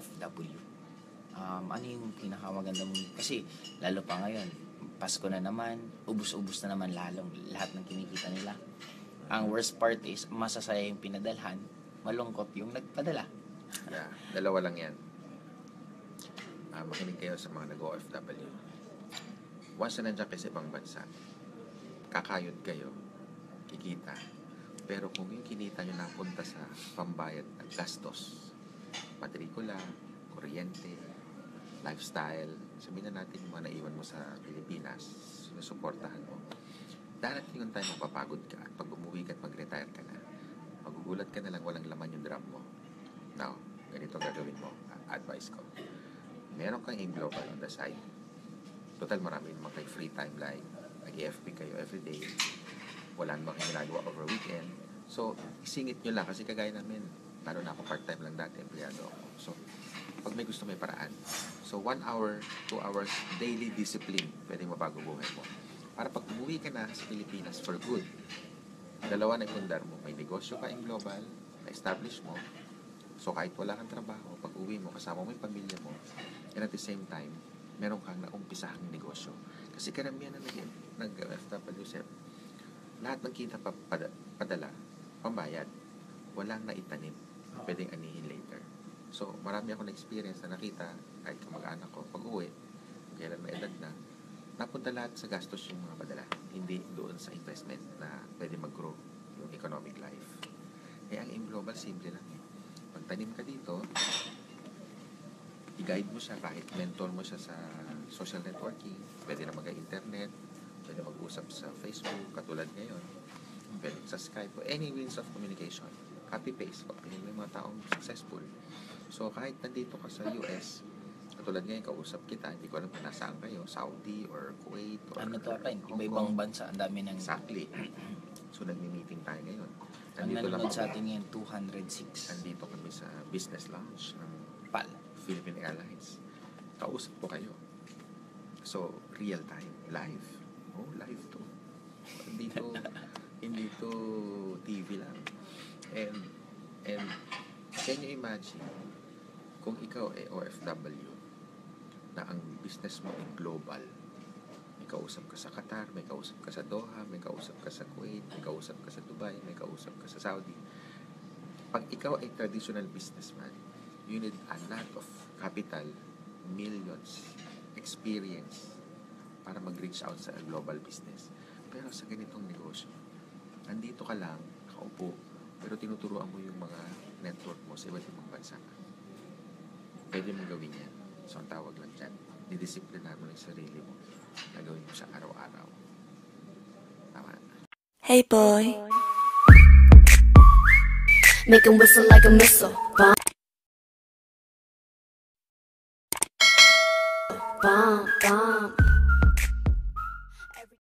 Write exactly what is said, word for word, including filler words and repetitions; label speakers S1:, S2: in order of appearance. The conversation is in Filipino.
S1: F W? Um, ano yung pinakamaganda mo? Kasi lalo pa ngayon, Pasko na naman, ubus-ubus na naman lalong lahat ng kinikita nila. Ang worst part is, masasaya yung pinadalhan, malungkot yung nagpadala.
S2: Yeah, dalawa lang yan. Uh, makinig kayo sa mga nag-O F W. Once na nandiyan kayo sa ibang bansa, kakayod kayo, kikita. Pero kung yung kinita nyo napunta sa pambayad at gastos, matrikula, kuryente, lifestyle, sabihin na natin yung mga naiwan mo sa Pilipinas, sinusuportahan mo, darating yung time mapapagod ka at pag umuwi ka at mag-retire ka na, magugulat ka na lang walang laman yung drum mo. Now, ganito gagawin mo, advice ko. Meron kang in-global on the side. Total marami naman kayo free time, like nag-F P kayo everyday, wala naman kayo ginagawa over weekend. So, isingit nyo lang kasi kagaya namin, lalo na ako part-time lang dati, empleyado ako. So, pag may gusto may paraan. So, one hour, two hours, daily discipline, pwede mabago buhay mo. Para pag umuwi ka na sa Pilipinas for good, dalawa na ikundar mo. May negosyo ka in global, na-establish mo. So, kahit wala kang trabaho, pag uwi mo, kasama mo yung pamilya mo, and at the same time, meron kang naumpisahang negosyo. Kasi karamihan na nag-F W, lahat ng kita pa padala, pambayad, walang naitanim. Pwedeng anihin later. So, marami ako na-experience na nakita, kahit kamag-anak ko, pag uwi, kailan may edad na, napunta lahat sa gastos yung mga padala. Hindi doon sa investment na pwede mag-grow yung economic life. Kaya ang in-global, simple lang eh. Pag tanim ka dito, i-guide mo siya, kahit mentor mo siya sa social networking, pwede na mag-internet, pwede mag-usap sa Facebook, katulad ngayon, pwede sa Skype, o any means of communication. Copy-paste, pag pinili mo yung mga taong successful. So, kahit nandito ka sa U S, katulad ngayon, kausap kita, hindi ko alam kung nasaan kayo, Saudi or Kuwait or
S1: ano to rin, iba-ibang bansa, ang dami ng...
S2: Exactly. So, nagmi-meeting tayo ngayon.
S1: Ang nanonood sa atin ngayon, two hundred six.
S2: Nandito kami sa business lounge ng
S1: P A L,
S2: Philippine Airlines. Kausap po kayo. So, real time, live. Oh, live to. Hindi to, hindi to T V lang. And, and, can you imagine, kung ikaw ay O F W, na ang business mo ay global, may kausap ka sa Qatar, may kausap ka sa Doha, may kausap ka sa Kuwait, may kausap ka sa Dubai, may kausap ka sa Saudi. Pag ikaw ay traditional businessman, you need a lot of capital, millions, experience, para mag-reach out sa global business. Pero sa ganitong negosyo, andito ka lang, kaupo, pero tinuturuan mo yung mga network mo sa iba't ibang bansa. Pwede mong gawin yan. So, ang tawag lang dyan, didisiplinan mo yung sarili mo na gawin mo siya araw-araw. Tama.
S3: Hey boy, make him whistle like a missile. Bomb, bomb, bomb.